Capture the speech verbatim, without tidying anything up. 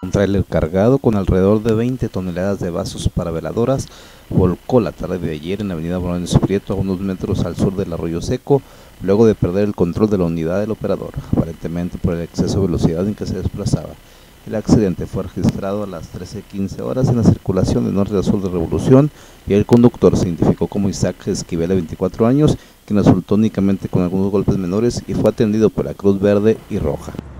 Un tráiler cargado con alrededor de veinte toneladas de vasos para veladoras volcó la tarde de ayer en la avenida Bolones Prieto, a unos metros al sur del Arroyo Seco, luego de perder el control de la unidad del operador, aparentemente por el exceso de velocidad en que se desplazaba. El accidente fue registrado a las trece quince horas en la circulación de norte a sur de Revolución y el conductor se identificó como Isaac Esquivel, de veinticuatro años, quien resultó únicamente con algunos golpes menores y fue atendido por la Cruz Verde y Roja.